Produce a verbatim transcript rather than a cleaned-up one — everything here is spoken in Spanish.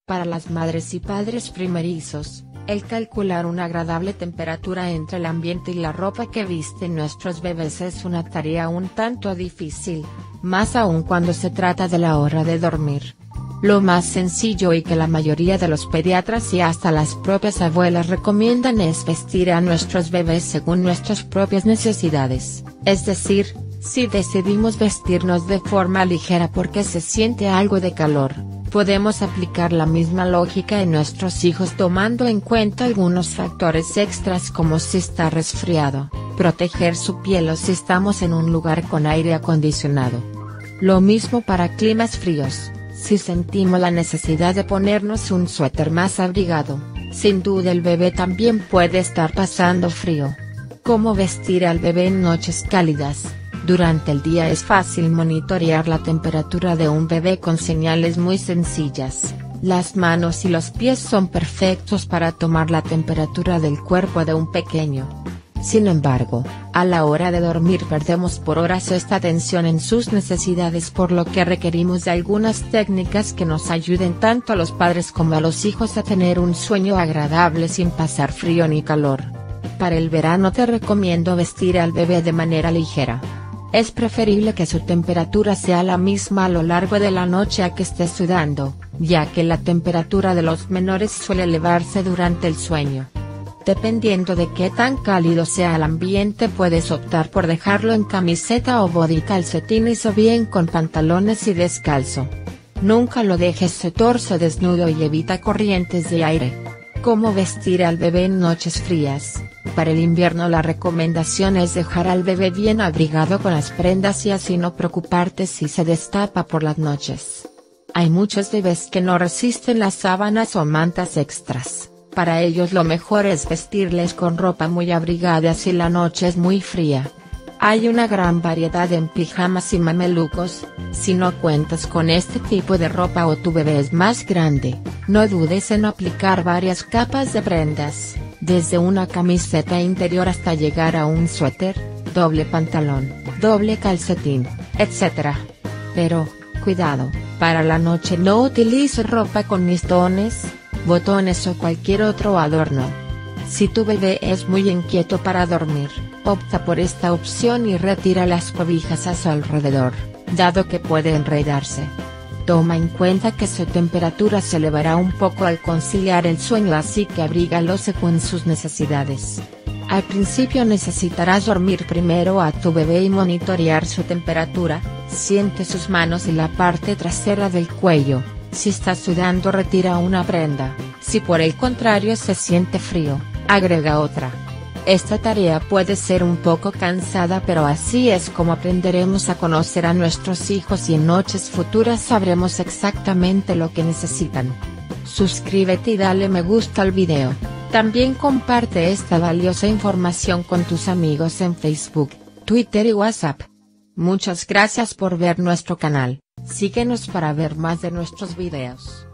Para las madres y padres primerizos, el calcular una agradable temperatura entre el ambiente y la ropa que visten nuestros bebés es una tarea un tanto difícil, más aún cuando se trata de la hora de dormir. Lo más sencillo y que la mayoría de los pediatras y hasta las propias abuelas recomiendan es vestir a nuestros bebés según nuestras propias necesidades, es decir, si decidimos vestirnos de forma ligera porque se siente algo de calor, podemos aplicar la misma lógica en nuestros hijos tomando en cuenta algunos factores extras como si está resfriado, proteger su piel o si estamos en un lugar con aire acondicionado. Lo mismo para climas fríos, si sentimos la necesidad de ponernos un suéter más abrigado, sin duda el bebé también puede estar pasando frío. ¿Cómo vestir al bebé en noches cálidas? Durante el día es fácil monitorear la temperatura de un bebé con señales muy sencillas. Las manos y los pies son perfectos para tomar la temperatura del cuerpo de un pequeño. Sin embargo, a la hora de dormir perdemos por horas esta atención en sus necesidades, por lo que requerimos de algunas técnicas que nos ayuden tanto a los padres como a los hijos a tener un sueño agradable sin pasar frío ni calor. Para el verano te recomiendo vestir al bebé de manera ligera. Es preferible que su temperatura sea la misma a lo largo de la noche a que esté sudando, ya que la temperatura de los menores suele elevarse durante el sueño. Dependiendo de qué tan cálido sea el ambiente, puedes optar por dejarlo en camiseta o body calcetines o bien con pantalones y descalzo. Nunca lo dejes su torso desnudo y evita corrientes de aire. ¿Cómo vestir al bebé en noches frías? Para el invierno la recomendación es dejar al bebé bien abrigado con las prendas y así no preocuparte si se destapa por las noches. Hay muchos bebés que no resisten las sábanas o mantas extras, para ellos lo mejor es vestirles con ropa muy abrigada si la noche es muy fría. Hay una gran variedad en pijamas y mamelucos. Si no cuentas con este tipo de ropa o tu bebé es más grande, no dudes en aplicar varias capas de prendas, desde una camiseta interior hasta llegar a un suéter, doble pantalón, doble calcetín, etcétera. Pero, cuidado, para la noche no utilices ropa con listones, botones o cualquier otro adorno. Si tu bebé es muy inquieto para dormir, opta por esta opción y retira las cobijas a su alrededor, dado que puede enredarse. Toma en cuenta que su temperatura se elevará un poco al conciliar el sueño, así que abrígalo según sus necesidades. Al principio necesitarás dormir primero a tu bebé y monitorear su temperatura. Siente sus manos y la parte trasera del cuello. Si está sudando, retira una prenda. Si por el contrario se siente frío, agrega otra. Esta tarea puede ser un poco cansada, pero así es como aprenderemos a conocer a nuestros hijos y en noches futuras sabremos exactamente lo que necesitan. Suscríbete y dale me gusta al video. También comparte esta valiosa información con tus amigos en Facebook, Twitter y WhatsApp. Muchas gracias por ver nuestro canal. Síguenos para ver más de nuestros videos.